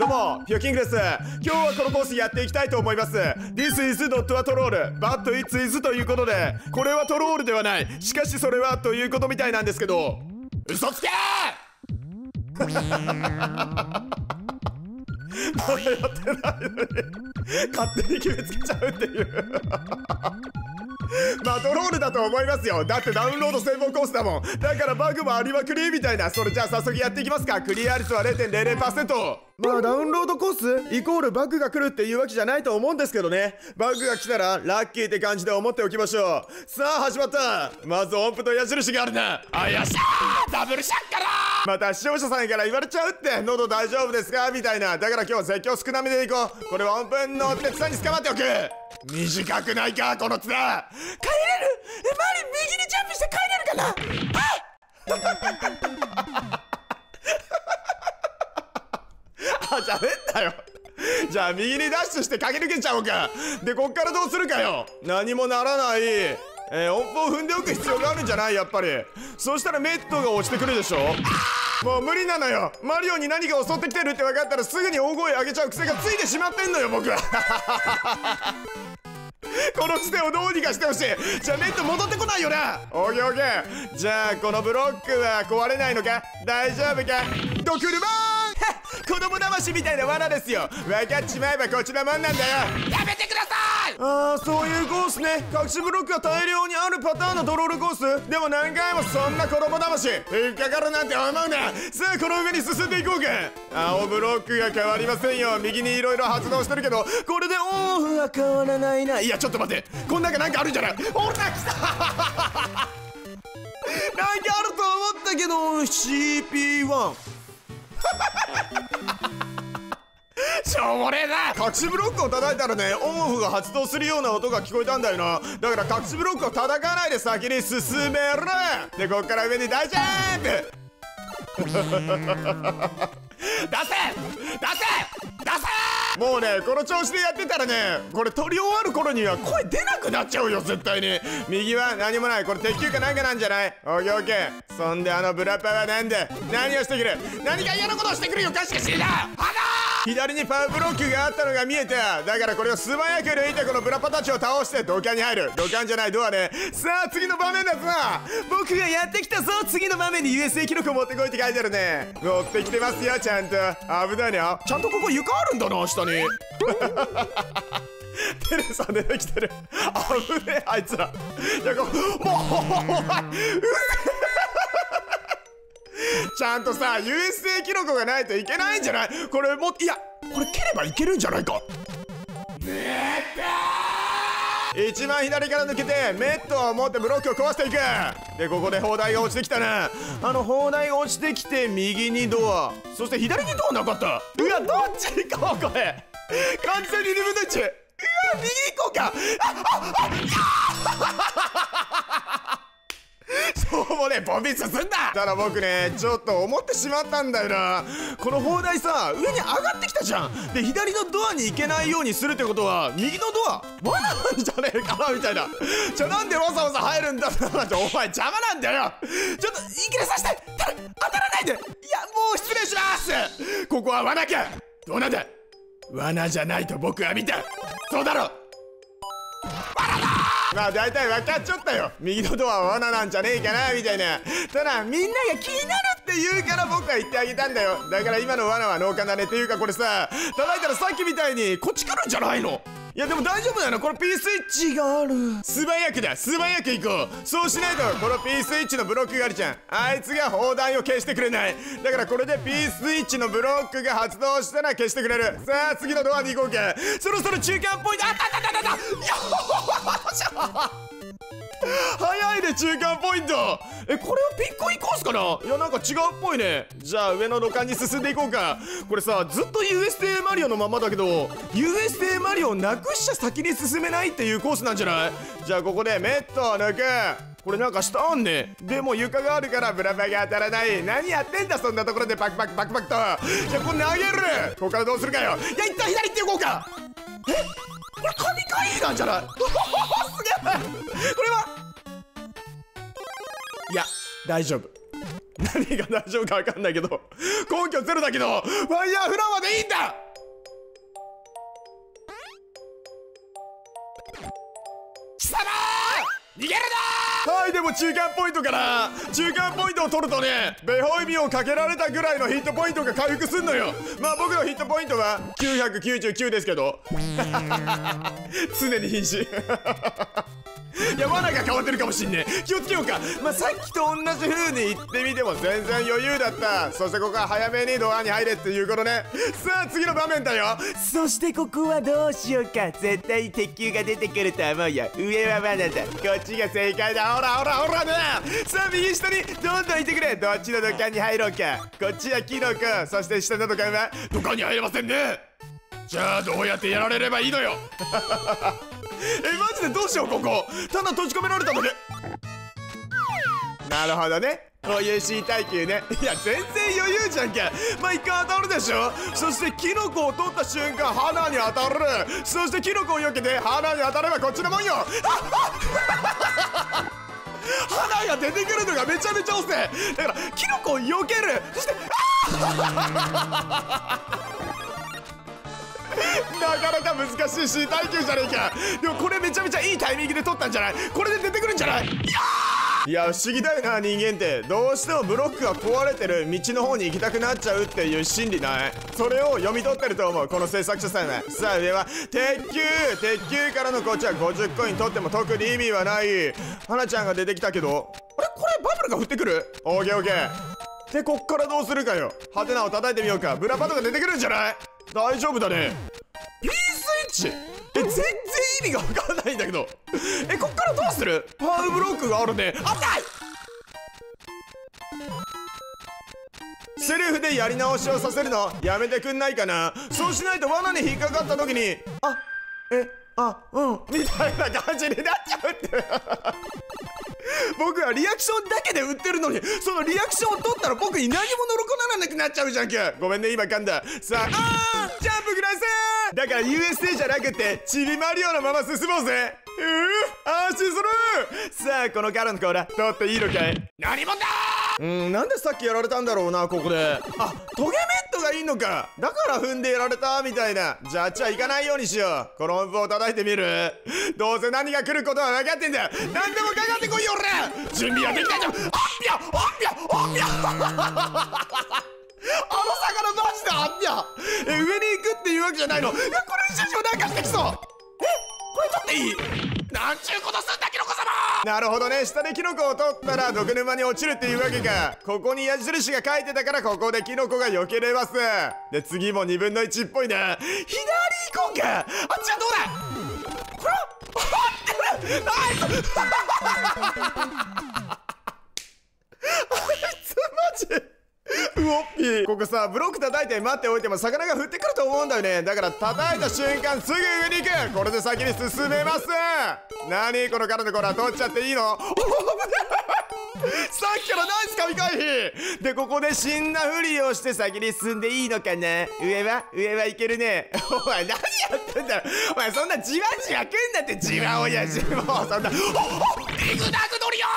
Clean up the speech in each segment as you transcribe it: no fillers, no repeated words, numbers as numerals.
どうも、ピョキングです。今日はこのコースやっていきたいと思います。This is not a troll, but it is ということで、これはトロールではない。しかしそれはということみたいなんですけど、嘘つけーまだやってないのに勝手に決めつけちゃうっていうまあトロールだと思いますよ。だってダウンロード専門コースだもん。だからバグもありまくりみたいな。それじゃあ早速やっていきますか。クリア率は 0.00%。 まあダウンロードコースイコールバグが来るっていうわけじゃないと思うんですけどね。バグが来たらラッキーって感じで思っておきましょう。さあ始まった。まず音符と矢印があるな。あ、よっしゃー、ダブルシャッカラー。また視聴者さんから言われちゃうって、喉大丈夫ですかみたいな。だから今日は絶叫少なめでいこう。これは音符の鉄さんに捕まっておく。短くないかこの綱。帰れる。マリ右にジャンプして帰れるかなあ、じゃあ変だよ。じゃあ右にダッシュして駆け抜けちゃおうか。でこっからどうするかよ。何もならない。音符を踏んでおく必要があるんじゃない？やっぱり。そうしたらメットが落ちてくるでしょ。もう無理なのよ。マリオに何か襲ってきてるって分かったらすぐに大声上げちゃう癖がついてしまってんのよ僕はこの癖をどうにかしてほしい。じゃあネット戻ってこないよな。オーケーオーケー。じゃあこのブロックは壊れないのか？大丈夫か？ドクルマーン子供騙しみたいな罠ですよ。分かっちまえばこちらもんなんだよ。やめてください。ああ、そういうコースね。隠しブロックが大量にあるパターンのドロールコース。でも何回もそんな子供騙し引っかかるなんて思うな。さあこの上に進んでいこうか。青ブロックが変わりませんよ。右にいろいろ発動してるけどこれでオンは変わらないな。いやちょっと待って、こん中なんかあるんじゃない？ほら来たなんかあると思ったけど CP1 しょうもねえな。隠しブロックを叩いたらね、オンオフが発動するような音が聞こえたんだよな。だから隠しブロックを叩かないで先に進める。でこっから上に大ジャンプ出せもうね、この調子でやってたらね、これ撮り終わる頃には声出なくなっちゃうよ絶対に。右は何もない。これ鉄球かなんかなんじゃない？オッケーオッケー。そんでブラパはなんで何をしてくる？何か嫌なことをしてくるよ。かしかしいな。左にパワーブロックがあったのが見えた。だからこれを素早く抜いてこのブラパたちを倒して土管に入る。土管じゃない、ドアね。さあ次の場面だぞ。僕がやってきたぞ。次の場面に USA 記録を持ってこいって書いてあるね。持ってきてますよちゃんと。危ないね。ちゃんとここ床あるんだな下にテレサ出てきてる。危ねえあいつら。いやもうちゃんとさ USA 記録がないといけないんじゃない？これもいやこれ蹴ればいけるんじゃないか。一番左から抜けてメットを持ってブロックを壊していく。でここで砲台が落ちてきたな。砲台が落ちてきて右にドア、そして左にドアなかった。うわどっち行こうこれ。完全に2分の1。うわ右行こうか。そうもねボンビン進んだ。ただ僕ねちょっと思ってしまったんだよな。この砲台さ上に上がってきたじゃん。で左のドアに行けないようにするってことは右のドア罠なんじゃねえかなみたいな。じゃあなんでわざわざ入るんだって話。お前邪魔なんだよ。ちょっと言い切れさせて。当たらないで。いやもう失礼します。ここは罠か。どうなんだ。罠じゃないと僕は見た。そうだろ。罠だ。まあ大体分かっちゃったよ。右のドアは罠なんじゃねえかなみたいな。ただみんなが気になるって言うから僕は言ってあげたんだよ。だから今の罠は脳幹だね。っていうかこれさ叩いたらさっきみたいにこっち来るんじゃないの？いやでも大丈夫だよな。これ P スイッチがある。素早くだ、素早く行こう。そうしないとこの P スイッチのブロックがあるじゃん。あいつが砲弾を消してくれない。だからこれで P スイッチのブロックが発動したら消してくれる。さあ次のドアに行こうか。そろそろ中間ポイント。あった早いね中間ポイント。これはピッコイコースかな。いやなんか違うっぽいね。じゃあ上の土管に進んでいこうか。これさずっと USA マリオのままだけど USA マリオをなくしちゃ先に進めないっていうコースなんじゃない？じゃあここでメットを抜く。これなんか下あんね。でも床があるからブラバが当たらない。何やってんだそんなところでパクパクパクパクと。じゃあこれ投げる。ここからどうするかよ。いや一旦左行っていこうか。これ神回なんじゃない？すげえ。これはいや大丈夫。 何が大丈夫か分かんないけど、根拠ゼロだけどファイヤーフラワーでいいんだ。貴様逃げるな。はい、でも中間ポイントから中間ポイントを取るとね、ベホイミをかけられたぐらいのヒットポイントが回復すんのよ。まあ僕のヒットポイントは999ですけど常に瀕死いや、罠が変わってるかもしんねえ。気をつけようか。まあさっきと同じ風に言ってみても全然余裕だった。そしてここは早めにドアに入れっていうことね。さあ次の場面だよ。 そしてここはどうしようか。絶対鉄球が出てくると思うよ。上は罠だ。こっちが正解だ。ほらほらほらね。さあ右下にどんどんいてくれ。どっちの土管に入ろうか。こっちはキノコ、そして下の土管は土管に入れませんね。じゃあどうやってやられればいいのよマジでどうしよう。ここただ閉じ込められただけ。なるほどね、こういう C 耐久ね。いや全然余裕じゃんけ。まあ一回当たるでしょ。そしてキノコを取った瞬間鼻に当たる。そしてキノコを避けて鼻に当たればこっちのもんよ花が出てくるのがめちゃめちゃ遅い。だからキノコを避ける。そしてなかなか難しい C 耐久じゃねえか。でもこれめちゃめちゃいいタイミングで取ったんじゃない。これで出てくるんじゃない。いや不思議だよな、人間ってどうしてもブロックが壊れてる道の方に行きたくなっちゃうっていう心理ない。それを読み取ってると思うこの制作者さんは。さあ上は鉄球からのこっちは50コイン取っても特に意味はない。花ちゃんが出てきたけど、あれこれバブルが降ってくる。オーケーオーケー。でこっからどうするかよ。ハテナを叩いてみようか。ブラパトが出てくるんじゃない。大丈夫だね。P スイッチ全然意味が分かんないんだけど。こっからどうする。パウブロックがあるね。あったい。セルフでやり直しをさせるのやめてくんないかな。そうしないと罠に引っかかった時にみたいな感じになっちゃうって僕はリアクションだけで売ってるのに、そのリアクションを取ったら僕に何も残らなくなっちゃうじゃんけ。ごめんね今噛んだ。さあジャンプください。だから USA じゃなくてちびマリオのまま進もうぜ。安心する。さあこのカロンコーラ取っていいのかい。何もんだ。なんでさっきやられたんだろうな。ここでトゲメットがいいのか。だから踏んでやられたみたいな。じゃああっちは行かないようにしよう。この音符を叩いてみる。どうせ何が来ることは分かってんだよ。何でもかかってこいよ俺。準備はできたじゃん。あの魚マジであんにゃ。上に行くっていうわけじゃないの。いやこれ以上なんかしてきそう。これ取っていい。なんちゅうことすんだキノコ様。なるほどね、下でキノコを取ったら毒沼に落ちるっていうわけか。ここに矢印が書いてたからここでキノコが避けれます。で次も2分の1っぽいな。左行こうか。あっちはどうだ。ほらナイスあいつマジうおっぴー。ここさブロック叩いて待っておいても魚が降ってくると思うんだよね。だから叩いた瞬間すぐ上に行く。これで先に進めます。何このカロンコーラ取っちゃっていいのさっきからナイス神回避で、ここで死んだふりをして先に進んでいいのかな。上はいけるね。お前何やってんだよ。お前そんなじわじわくんなってじわおやじ。もうそんなリグダグドリ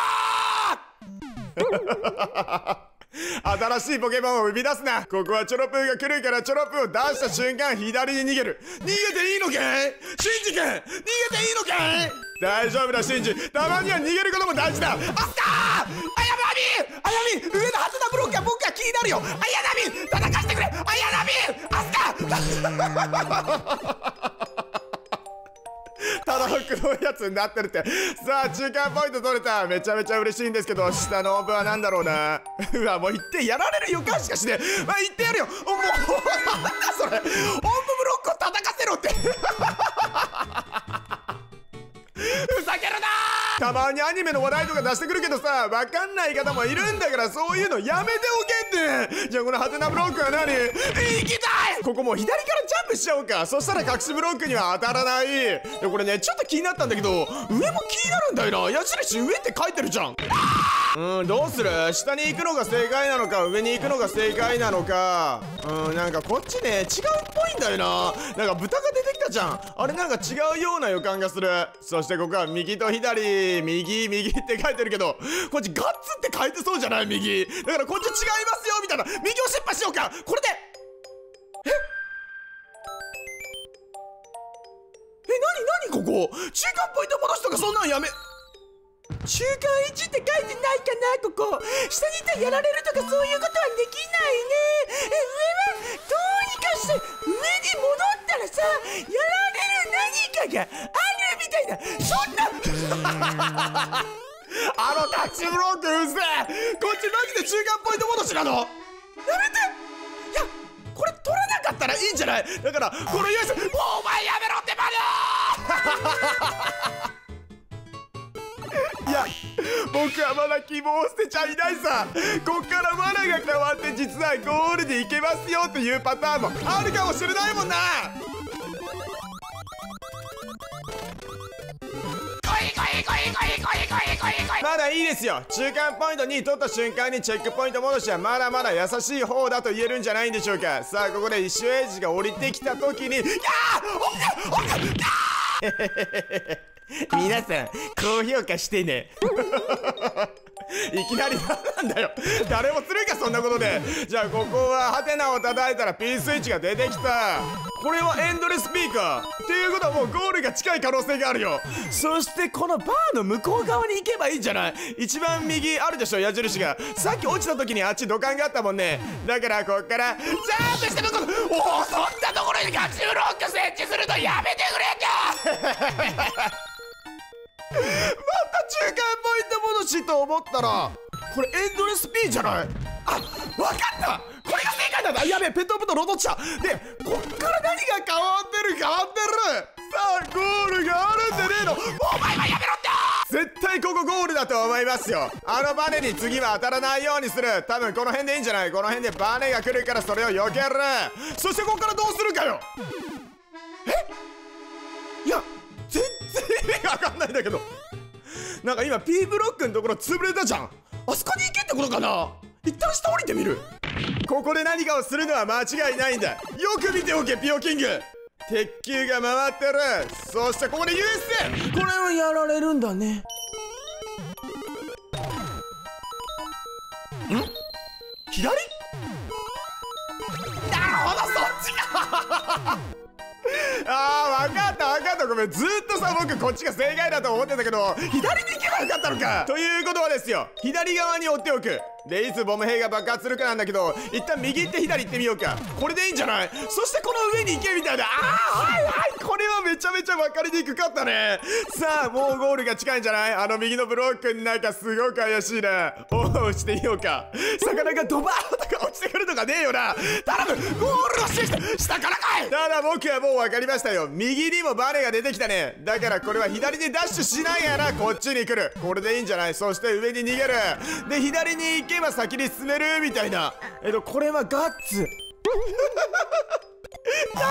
ア新しいポケモンを生み出すな。ここはチョロプーが来るからチョロプーを出した瞬間左に逃げる。逃げていいのかいシンジ君。逃げていいのかい。大丈夫だシンジ。たまには逃げることも大事だ。あったーあやみ上のハテナブロックは僕が気になるよ。あやなみ叩かしてくれ。あやなみあすかただの黒いやつになってるって。さあ中間ポイント取れた。めちゃめちゃ嬉しいんですけど、下の音符は何だろうな。うわもう言ってやられる予感しかしねえ。まあ言ってやるよ。もうなんだそれ。音符ブロックを叩かせろってふざけるなー。たまにアニメの話題とか出してくるけどさ、わかんない方もいるんだから、そういうのやめておけって。じゃあこのハテナブロックは何。行きたい。ここもう左からジャンプしちゃおうか。そしたら隠しブロックには当たらない。でこれねちょっと気になったんだけど、上も気になるんだよな。矢印上って書いてるじゃん。 どうする？下に行くのが正解なのか上に行くのが正解なのか。なんかこっちね違うっぽいんだよな。なんか豚が出てきたじゃん。あれなんか違うような予感がする。そしてここは右と左、右って書いてるけど、こっちガッツって書いてそうじゃない？右だからこっち違いますよみたいな。右を出発しようか。これで何ここ中間ポイント戻しとかそんなんやめ。 中間1って書いてないかな。ここ下にいたらやられるとかそういうことはできないね。上はどうにかして上に戻ったらさ、やられる何かがあるみたいな、そんなタッチブロックうぜえ。こっちマジで中間ポイント戻しなのやめて。いやこれ取らなかったらいいんじゃない？だからこれよし、もうお前やめろっていや僕はまだ希望を捨てちゃいないさ。こっからマナが変わって実はゴールでいけますよっていうパターンもあるかもしれないもんな。まだいいですよ。中間ポイント2取った瞬間にチェックポイント戻しはまだまだ優しい方だと言えるんじゃないんでしょうか。さあここで一周エイジが降りてきた時に皆さん高評価してねいきなりなんだよ。誰もするかそんなことで。じゃあここはハテナを叩いたらピースイッチが出てきた。これはエンドレスピーカーっていうことはもうゴールが近い可能性があるよ。そしてこのバーの向こう側に行けばいいんじゃない？一番右あるでしょ矢印が。さっき落ちた時にあっち土管があったもんね。だからこっからジャンプしてるとこ。おお、そんなところにガチブロック設置するのやめてくれんかまた中間ポイント戻しと思ったらこれエンドレス P じゃない？あ、わかった、これが正解なんだ。やべえ、ペットボトル落とっちゃう。でこっから何が変わってるさあゴールがあるんでねえの。お前はやめろって絶対ここゴールだと思いますよ。あのバネに次は当たらないようにする。多分この辺でいいんじゃない？この辺でバネが来るからそれを避ける。そしてここからどうするかよ。いや全然意味わかんないんだけど、なんか今 P ブロックのところ潰れたじゃん。あそこに行けってことかな。一旦下降りてみる。ここで何かをするのは間違いないんだ。よく見ておけピオキング。鉄球が回ってる。そしてここで USA。 これはやられるんだね。ん？左？なるほど、そっちかあー、わかったごめん。ずーっとさ僕こっちが正解だと思ってたけど左に行けばよかったのか。ということはですよ、左側に追っておく。でいつボム兵が爆発するかなんだけど、一旦右行って左行ってみようか。これでいいんじゃない？そしてこの上に行けみたいな。はいはい、これはめちゃめちゃ分かりにくかったね。さあもうゴールが近いんじゃない？あの右のブロックになんかすごく怪しいな。押してみようか。魚がドバーとか落ちてくるとかねえよな。頼む、ゴールの下からかい。ただ僕はもう分かりましたよ。右にもバネが出てきたね。だからこれは左でダッシュしながらこっちに来る。これでいいんじゃない？そして上に逃げる。で左に行けば先に進めるみたいな。これはガッツやめてくれ。またチェックポイント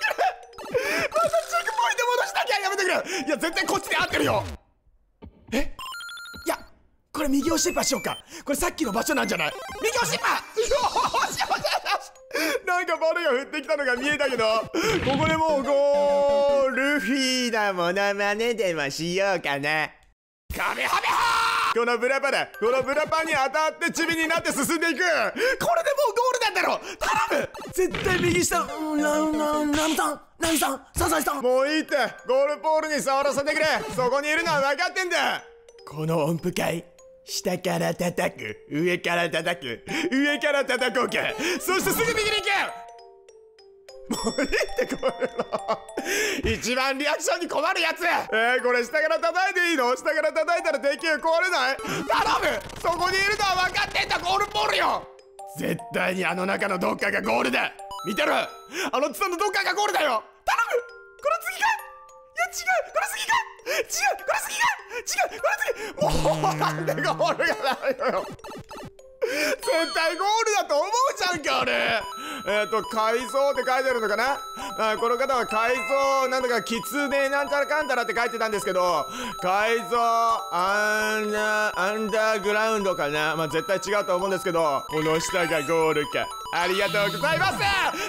戻しなきゃ。やめてくれ。いや絶対こっちで合ってるよ。いやこれ右押しっぱしようか。これさっきの場所なんじゃない？右押しっぱ。よしなんかバネが降ってきたのが見えたけど、ここでもうゴールフィーなモノマネでもしようかな。カメハメハー。このブラパだ。このブラパに当たってチビになって進んでいく。これでもうゴールなんだろ。頼む、絶対右下。ナミさん、サザエさん、もういいって。ゴールポールに触らせてくれ。そこにいるのは分かってんだ。この音符かい？下から叩く、上から叩く、上から叩こうか。そしてすぐ右に行け。もういいってこれ一番リアクションに困るやつ。これ下から叩いていいの？下から叩いたら鉄球壊れない？頼む、そこにいるのは分かってんだ。ゴールポールよ。絶対にあの中のどっかがゴールだ。見てる、あのツタのどっかがゴールだよ。頼む、この次か。いや違う、この次か。違う、この次か。違う、この次。もうなんでゴールがないのよ。 絶対ゴールだと思うじゃんか、あれ。改装って書いてるのかな。この方は改装なんとかキツネなんちゃらかんたらって書いてたんですけど、改造アンダーグラウンドかな。絶対違うと思うんですけど、この下がゴールか。ありがとうございます。頼む。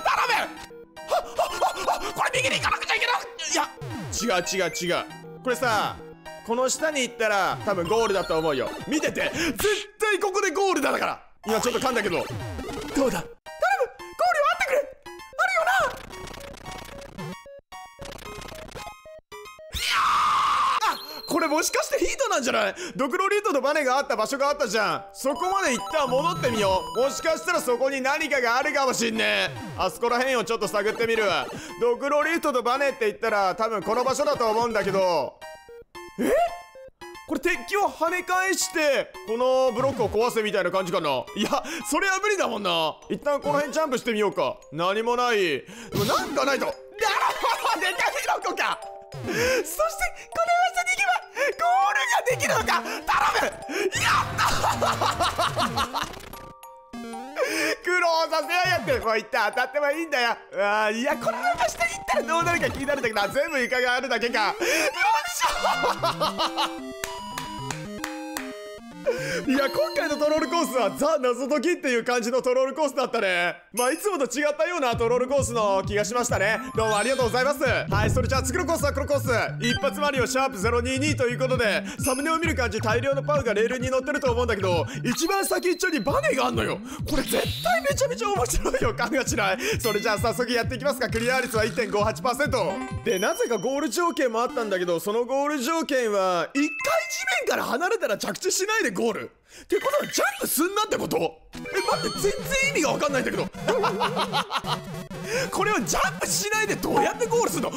これ右に行かなくちゃいけない。いや、違う。これさ、この下に行ったら多分ゴールだと思うよ。見てて、絶対ここでゴールだから。今ちょっと噛んだけど、どうだ。頼む、ゴールはあってくれ。あるよな。これもしかしてヒートなんじゃない？ドクロリートとバネがあった場所があったじゃん。そこまで一旦戻ってみよう。もしかしたらそこに何かがあるかもしんねえ。あそこら辺をちょっと探ってみるわ。ドクロリートとバネって言ったら多分この場所だと思うんだけど、これ鉄器を跳ね返してこのブロックを壊せみたいな感じかな。いや、それは無理だもんな。一旦この辺ジャンプしてみようか。何もない。でもなんかないと。なるほど、でかいブロックか。そしてこの場所に行けばゴールができるのか。頼む。やった苦労させやがって。もういった当たってもいいんだよ。いや、このまま下に行ったらどうなるか気になるんだけど、全部床があるだけか。よいしょ。いや、今回のトロールコースはザ・謎解きっていう感じのトロールコースだったね。いつもと違ったようなトロールコースの気がしましたね。どうもありがとうございます。はい、それじゃあ次のコースはこのコース。一発マリオシャープ022ということで、サムネを見る感じ大量のパウがレールに乗ってると思うんだけど、一番先っちょにバネがあんのよ。これ絶対めちゃめちゃ面白い予感がしない？それじゃあ早速やっていきますか。クリア率は 1.58% で、なぜかゴール条件もあったんだけど、そのゴール条件は一回地面から離れたら着地しないでゴールってことはジャンプすんなってこと？待って、全然意味が分かんないんだけどこれをジャンプしないでどうやってゴールするの？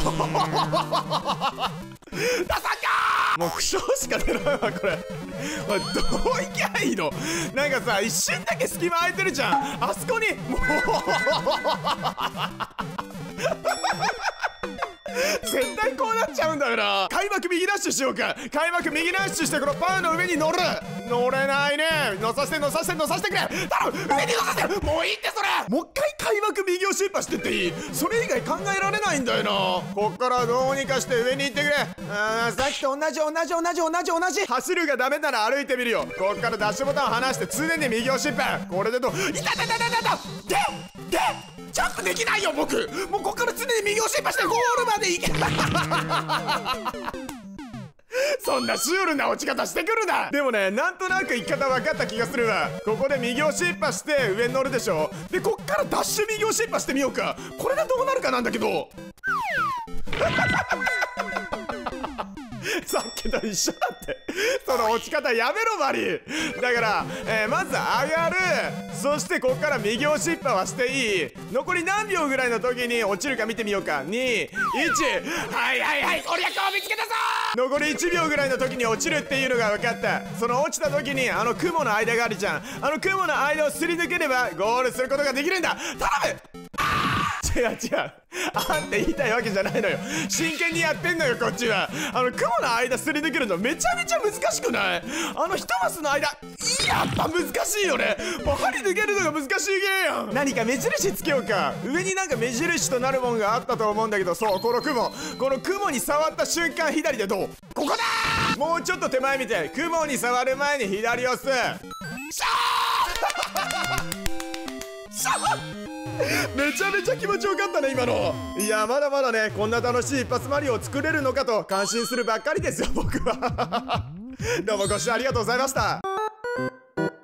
ダサかー。もう苦笑しか出ないわこれ。どういきゃいいの？なんかさ、一瞬だけ隙間空いてるじゃん。あそこにもう絶対こうなっちゃうんだよな。開幕右ダッシュしようか。開幕右ダッシュしてこのパンの上に乗る。乗れないね。乗させてくれ。頼む、上に乗させて。もういいってそれ。もう一回開幕右をシューパーしてっていい？それ以外考えられないんだよな。こっからどうにかして上に行ってくれ。さっきと同じ。走るがダメなら歩いてみるよ。こっからダッシュボタンを離して常に右をシューパー。これでどう？いたでジャンプできないよ僕。もうこっから常に右をシューパーしてゴールまで行けそんなシュールな落ち方してくるな。でもね、なんとなく行き方分かった気がするわ。ここで右をシッパして上に乗るでしょ。で、こっからダッシュ右をシッパしてみようか。これでどうなるかなんだけどさっきと一緒だって。その落ち方やめろマリー。だから、まず上がる。そしてこっから右押しっぱはしていい。残り何秒ぐらいの時に落ちるか見てみようか。2、1。はいこりゃ顔見つけたぞ。残り1秒ぐらいの時に落ちるっていうのが分かった。その落ちた時にあの雲の間があるじゃん。あの雲の間をすり抜ければゴールすることができるんだ。頼む。違うあんって言いたいわけじゃないのよ。真剣にやってんのよこっちは。あの雲の間すり抜けるのめちゃめちゃ難しくない？あの一マスの間やっぱ難しいよね。もう針抜けるのが難しいゲーやん。何か目印つけようか。上になんか目印となるもんがあったと思うんだけど、そうこの雲に触った瞬間左でどう？ここだー。もうちょっと手前見て。雲に触る前に左押す。シャーめちゃめちゃ気持ちよかったね今の。いやまだまだね、こんな楽しい一発マリオを作れるのかと感心するばっかりですよ僕はどうもご視聴ありがとうございました。